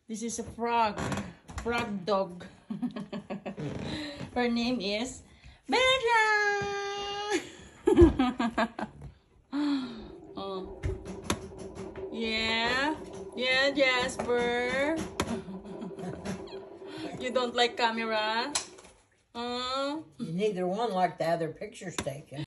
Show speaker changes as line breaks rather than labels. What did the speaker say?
This is a frog dog. Her name is Bella. Oh. Yeah, Jasper. You don't like camera?
Neither one like the other pictures taken.